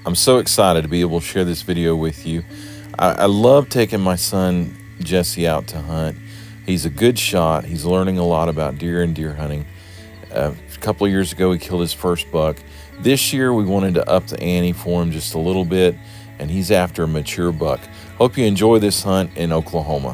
I'm so excited to be able to share this video with you. I love taking my son Jesse out to hunt. He's a good shot. He's learning a lot about deer and deer hunting. A couple of years ago, he killed his first buck. This year, we wanted to up the ante for him just a little bit, and he's after a mature buck. Hope you enjoy this hunt in Oklahoma.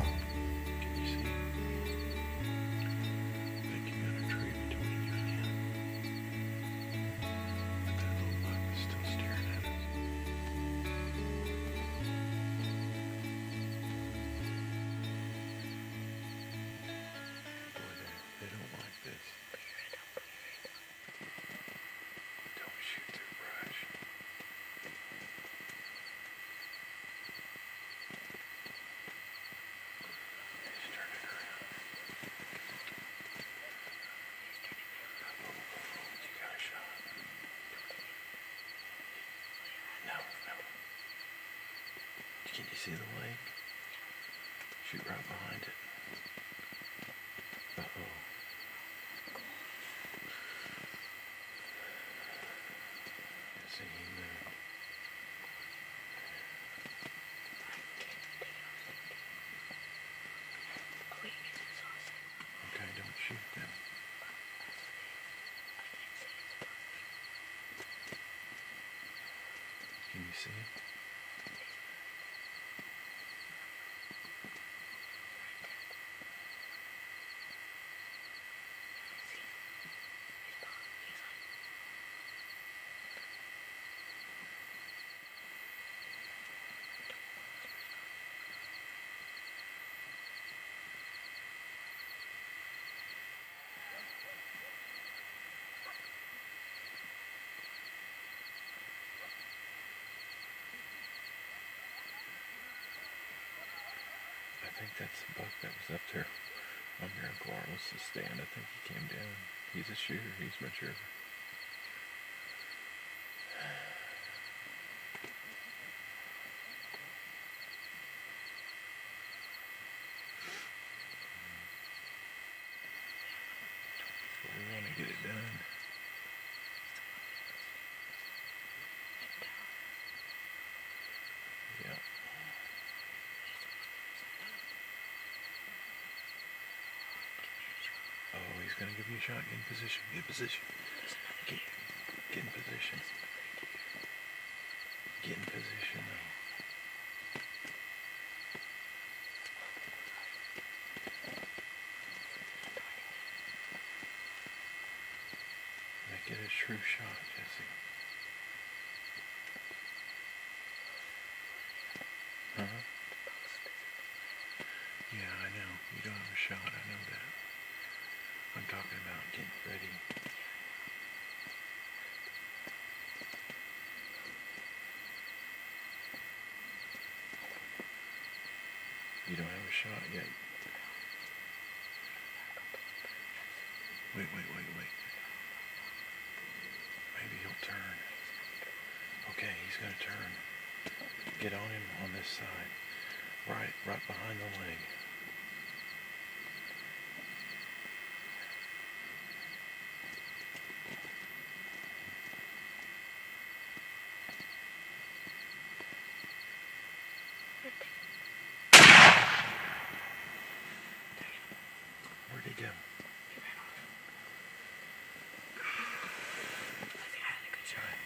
Can you see the leg? Shoot right behind it. Uh-oh. See him move. Okay, don't shoot them. Can you see him? I think that's the buck that was up there on Miracle-Arless' stand. I think he came down. He's a shooter. He's mature. But we want to get it done. Yeah. Oh, he's going to give you a shot. Get in position. Get in position. Get in position. Get in position. Make it a true shot, Jesse. Uh-huh. Yeah, I know. You don't have a shot. I know that. I'm talking about getting ready. You don't have a shot yet. Wait. Maybe he'll turn. Okay, he's gonna turn. Get on him on this side. Right behind the leg. Where'd he go? He ran off. I think I had a good shot.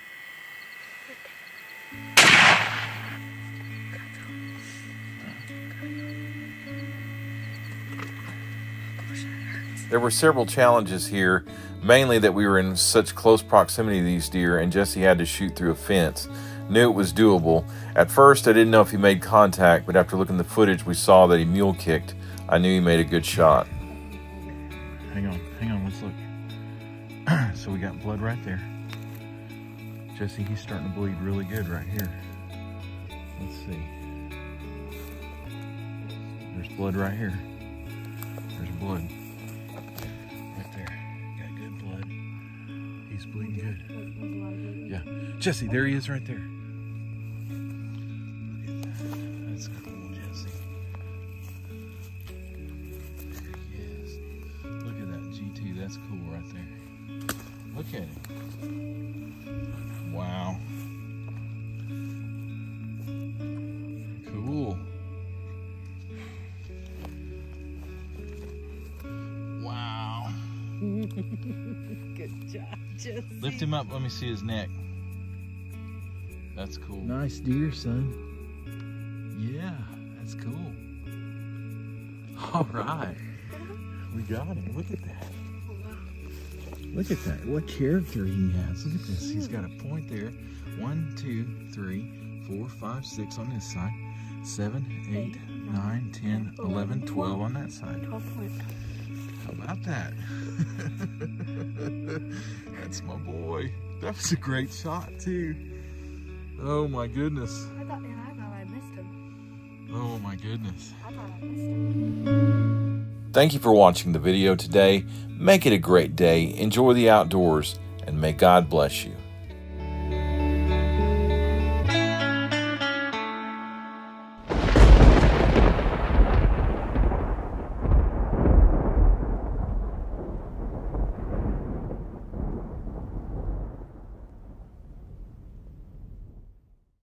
There were several challenges here, mainly that we were in such close proximity to these deer and Jesse had to shoot through a fence. Knew it was doable. At first I didn't know if he made contact, but after looking at the footage we saw that he mule kicked. I knew he made a good shot. Hang on, let's look. So we got blood right there. Jesse, he's starting to bleed really good right here. Let's see. There's blood right here. There's blood. Right there. Got good blood. He's bleeding good. Yeah. Jesse, there he is right there. That's cool, Jesse. There he is. Look at that G2. That's cool right there. Look at him. Wow. job, Jesse. Lift him up. Let me see his neck. That's cool. Nice deer, son. Yeah, that's cool. All right. We got him. Look at that. Look at that. What character he has. Look at this. He's got a point there. 1, 2, 3, 4, 5, 6 on this side. 7, 8, 9, 10, 11, 12 on that side. 12 points. How about that? That's my boy. That was a great shot, too. Oh, my goodness. I thought I missed him. Oh, my goodness. I thought I missed him. Thank you for watching the video today. Make it a great day. Enjoy the outdoors, and may God bless you.